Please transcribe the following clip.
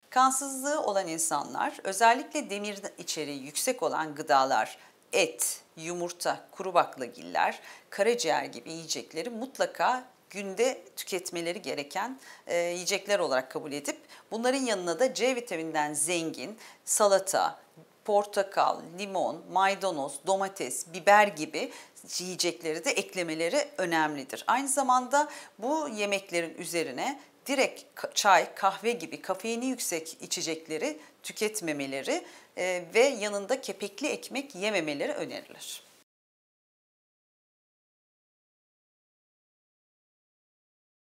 Kansızlığı olan insanlar özellikle demir içeriği yüksek olan gıdalar, et, yumurta, kuru baklagiller, karaciğer gibi yiyecekleri mutlaka günde tüketmeleri gereken yiyecekler olarak kabul edip bunların yanına da C vitamininden zengin salata, portakal, limon, maydanoz, domates, biber gibi yiyecekleri de eklemeleri önemlidir. Aynı zamanda bu yemeklerin üzerine direkt çay, kahve gibi kafeini yüksek içecekleri tüketmemeleri ve yanında kepekli ekmek yememeleri önerilir.